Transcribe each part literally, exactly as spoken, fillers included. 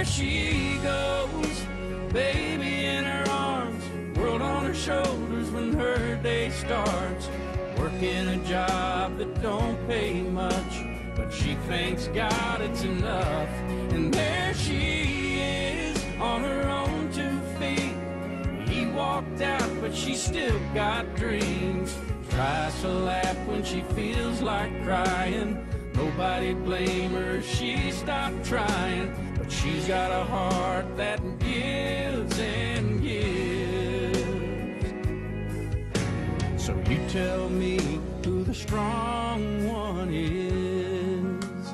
there she goes, baby in her arms, world on her shoulders when her day starts. Working a job that don't pay much, but she thanks God it's enough. And there she is, on her own two feet. He walked out, but she still got dreams. Tries to laugh when she feels like crying. Nobody blame her, she stopped trying. But she's got a heart that gives and gives. So you tell me who the strong one is.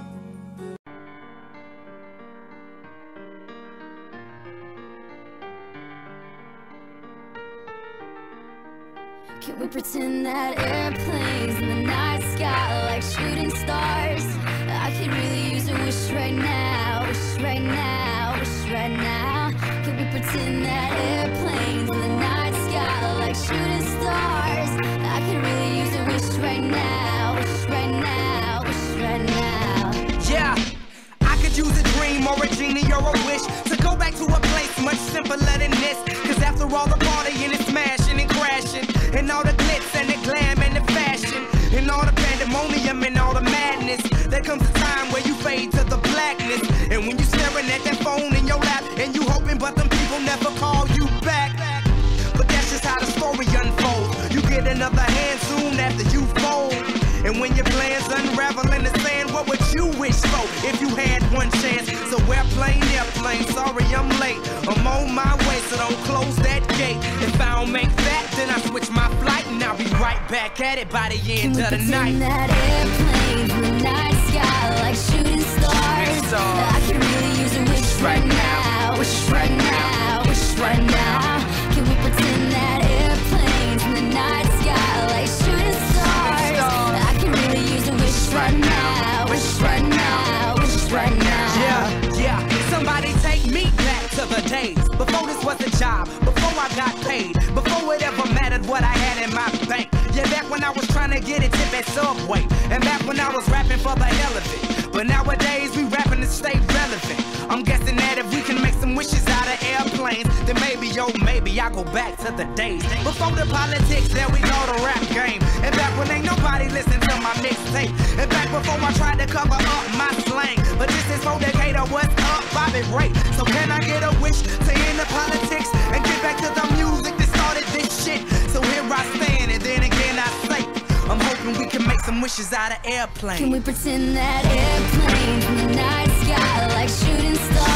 Can we pretend that airplanes in the night sky like shooting stars? I could really use a wish right now, wish right now, wish right now. Can we pretend that airplanes in the night sky like shooting stars? I could really use a wish right now, wish right now, wish right now. Yeah, I could use a dream or a genie or a wish to go back to a place much simpler than this. Cause after all the partying and smashing and crashing, and all the glitz and the glam and the fashion, and all the pandemonium and all the madness, there comes a time where you fade to the blackness. And when you staring at that phone in your lap, and you hoping but them people never call you back. But that's just how the story unfolds. You get another hand soon after you fold. And when your plans unravel in the sand, what would you wish for if you had one chance? So airplane, airplane, sorry I'm late. I'm on my way, so don't close that gate. If I don't make that, then I switch my flight, and I'll be right back at it by the end of the night. Can we pretend that airplanes in the night sky like shooting stars? I could really use a wish right now, wish right now, wish right now. Can we pretend that airplanes in the night sky like shooting stars? I can really use a wish right now, wish right now, wish right now. Yeah, yeah, somebody take me back to the days before this was a job, before I got paid, before it ever mattered what I had in my bank. Yeah, back when I was trying to get a tip at Subway, and back when I was rapping for the hell of it. But nowadays we rapping to stay relevant. I'm guessing that if we can make some wishes out of airplanes, then maybe, oh maybe I go back to the days before the politics, there we go, the rap game. And back when ain't nobody listened to my mixtape, and back before I tried to cover up my slang. But this is for Decatur, what's up, Bobby Ray? So can I get a wish to end the politics and get back to the music that started this shit? So here I stand, and then again I say, I'm hoping we can make some wishes out of airplanes. Can we pretend that airplanes in the night sky like shooting stars?